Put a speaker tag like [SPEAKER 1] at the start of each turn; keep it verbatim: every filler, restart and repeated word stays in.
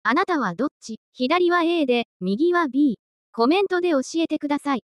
[SPEAKER 1] あなたはどっち？左は A で、右は B。コメントで教えてください。